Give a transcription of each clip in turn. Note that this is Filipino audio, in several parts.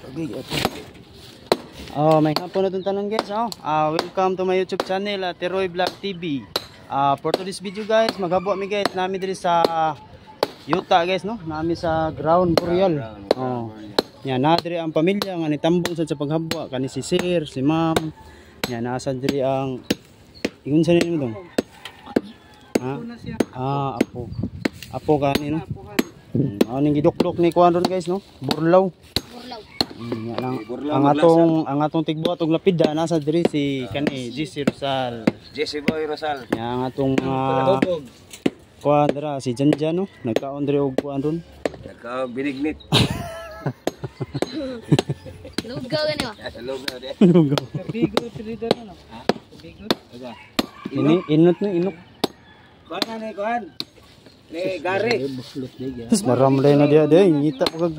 Okay, ito. May hapon na itong tanon guys. Welcome to my YouTube channel, Teroy Vlog TV. For today's video guys, maghabo mi guys. Nami diri sa Yuta guys, no? Nami sa Ground Boreal. Yan, na diri ang pamilya nga nitambong sa paghabo. Kani si Sir, si Ma'am. Yan, nasa diri ang ingon sa nimo dong. Apo. Apo kani no. Ning giduklok ni kuan ron guys, no? Burlaw. Ang atong tigbo atong lapida nasa diri si kani Jesse Rosal. Jesse Boy Rosal. Yang atong kuan dira si Janjan, no? Nagkaon diri og kuan ron. Nagka binignit. Lugaw gani ba? Lugaw de. Lugaw. Bigo trida no. Ha? Bigo. Aga. Inot na inok. Kuan ni kuan. Ni gari. Terus maramlay na dia deh, ngita pagag.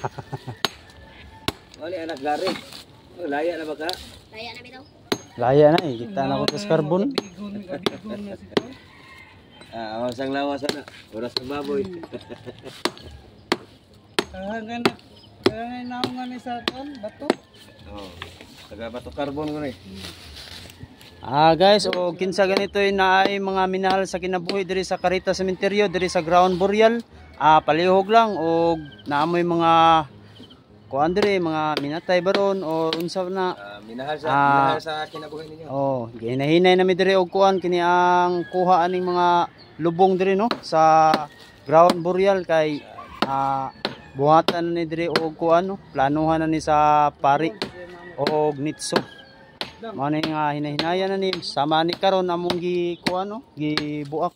Wali anak gari. Laya na ba ka? Laya na bitaw. Laya na kita na ko karbon. Bigo na si ko. Awas ang lawas na. Oras ng baboy. Hanggan na naungan ni sa kon bato. Taga bato karbon ko ni. Guys, kinsa ganito na ay mga minahal sa kinabuhi diri sa Carita Cementerio, diri sa Ground Boreal. Palihog lang og naamoy mga kuan diri, mga minatay baron o unsa na Minahal sa kinabuhi ninyo. ginahinay na mi diri og kuan kini ang kuha aning mga lubong diri no sa Ground Boreal kay buhatan ni diri og kuan no, planuhan na ni sa pari og nitso. Mao ni nga hinahinaya na ni sama ni karon among gi kuan no, gibuak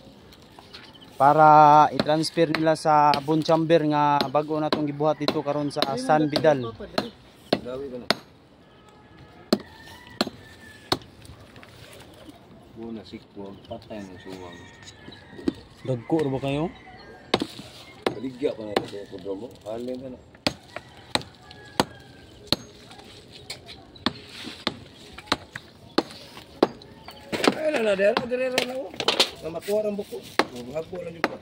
para i-transfer nila sa Bon Chamber nga bag-o na tong gibuhat dito karon sa San Vidal. Gawi ko no. Buna sikpo patay ng suwang. Dagko ra ba kayo? Ligya pa na sa kodromo. Halin na. Ay na dire na ako. Makuha ang buko. Maghago lang jud ko.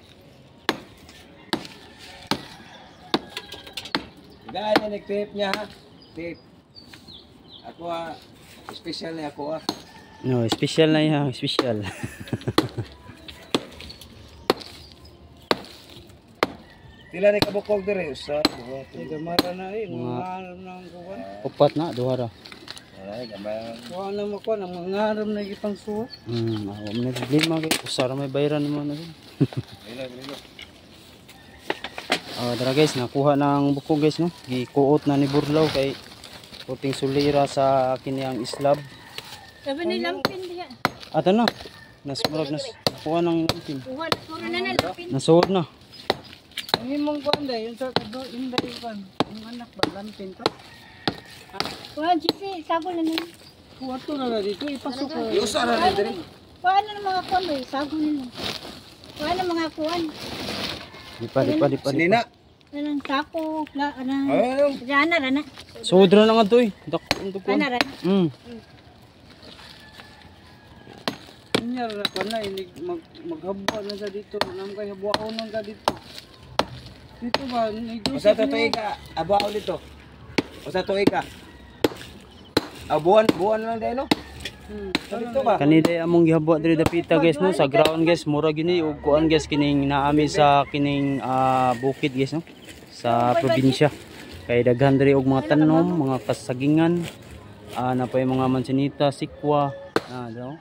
Gaya ni tape niya ha. Tape. Ako special na ako No, special na yan, special. Tila ni kabukog dire usa. Gamara na mangaram nang kuwan. Upat na duha ra. Ay gamay. Kuwan na mo kuwan ang mangaram na gipang suwa. Ako man problema kay usara may bayaran mo na din. Dilo. Dara guys, nakuha ng buko guys no. Gikuot na ni Burlaw kay puting sulira sa kini ang islab. Sabi ni lampin diha. Ato na. Nasmurag nakuha ng lampin. Kuha puro na lampin. Nasuod na. Ang imong kuwan day yung sa kado inday kuwan. Ang anak ba lampin to? Kuha Jesse, sagol na nila. Kuwato na dito ipasok ko. Usa ra ni dire. Kuha na ng mga kuwan eh, sagol nila. Kuha na mga kuwan. Di pa. Sinina. Anang sako, Ayun. rana. Suod ra na nga to eh. Dakon to kuan. Rana. Inyar na kuwan na inig maghabwa na sa dito. Nang kay habwa na ka dito. Dito ba ni Usa to ka. Abaw dito. Usa to ka. Buwan lang dai no. Dito ba? Kanida among gihabwa diri dapita guys no sa ground guys, mura gini ug kuan guys kining naami sa kining bukid guys no sa probinsya. Kay daghan diri og mga tanom, mga kasagingan, na pa mga mansinita, sikwa, daw.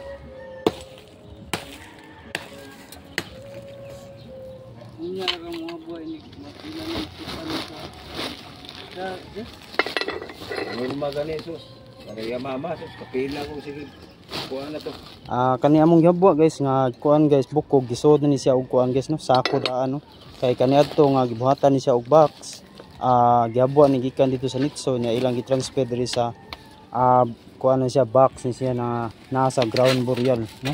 Inyar ang mga buhay ni matinan sa Norma gani sus. Kaya mama sus kapila ko sige. Kuha na to. Kani among gihabwa guys nga kuan guys bukog gisod na ni siya og kuan guys no sako daan no. Kay kani adto nga gibuhatan ni siya og box. Gihabwa ni gikan dito sa Nitso niya ilang gi-transfer diri sa kuan na siya box ni siya na nasa Ground Boreal no.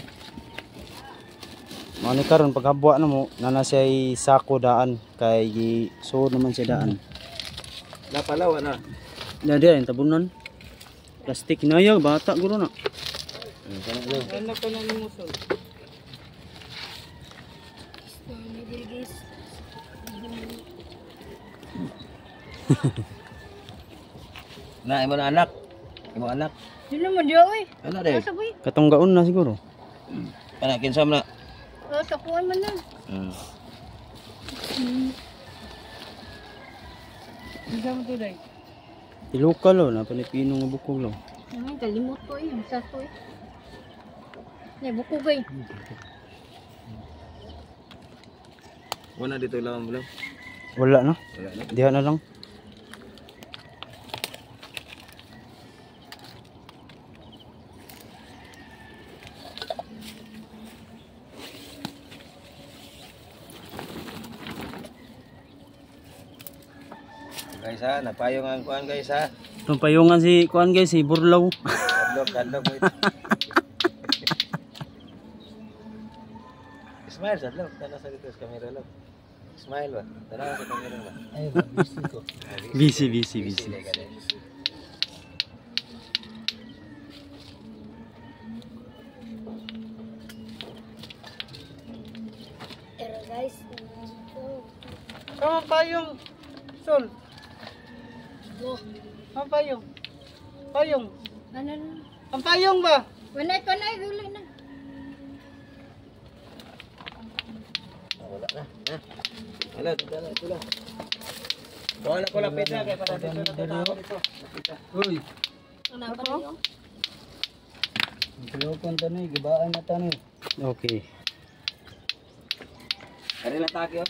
Mao ni karon paghabwa na mo nana siya sako daan kay gisod naman siya daan. Napalaw na. Dadi ang tabunan. Plastic na yaw bata guro na. anak ka na ni Musol. Na imo na anak. Imo anak. Di naman diya, oy. Ano day? Asa, boy? Katunggaon na siguro. Anak kinsam na. Tapuan man na. Isa mo to day. Ilokal oh, na Pilipino nga bukog lang. Ay, kalimot ko eh. Ang sato eh. Bukog eh. Wala dito lang mo lang. Wala na. Wala na. Diha na lang. Guys ha, napayong ang kuan guys ha. Itong payungan si kuan guys, si Burlaw. Kadlok mo ito. Smile sa loob, tanong sa dito sa camera loob. Smile ba? Tanong sa camera ba? Ay, busy ko. Busy. Pero guys, Tama payong. Sol. oh, Ang payong. Payong. ano na? Ang payong ba? Panay, huli na. Wala na. Wala, ito lang. Wala ko lapit na kaya para dito na dito. Uy. Ano ba na yun? Tulokon tanay, gibaan na tanay. Okay. Ari lang takyo.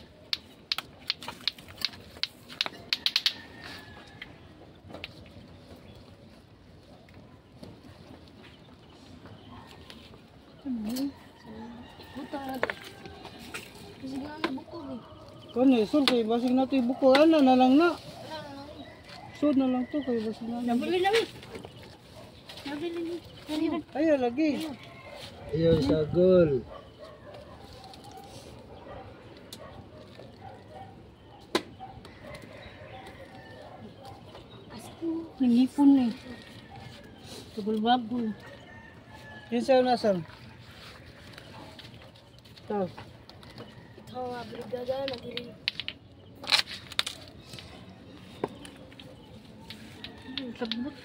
Butang na to. Kasi nga na bukog eh. Kani, Sol, kay basig na ito ibuko. Ano na lang na. Wala na lang eh. Sud na lang to, kay basig na. Nabili na eh. Nabili na. Kanina. Ayaw lagi. Ayaw sa gol. Nangipon na eh. Kabal-babol. Kinsa na Sol? Ito. Ito nga, brigada, nagiri. Sabot.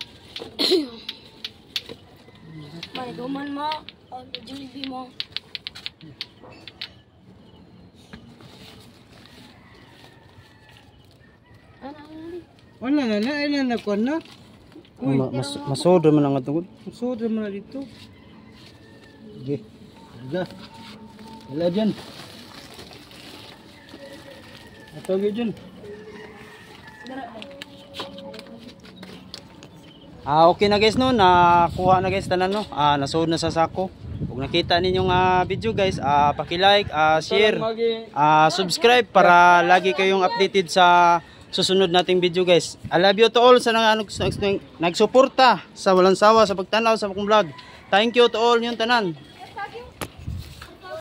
Manigaman mo. O, Jollibee mo. Ano? Wala na, ilan na ko na. Uy, Masod man ang atungod. sud mo na dito. Okay. Ga. Wala dyan. Ito dyan. Okay na guys no, nakuha na guys tanan no. Nasuod na sa sako. Kung nakita ninyong video guys, paki-like, share, subscribe para lagi kayong updated sa susunod nating video guys. I love you to all sa nagsuporta sa walang sawa sa pagtanaw sa akong vlog. Thank you to all yung tanan.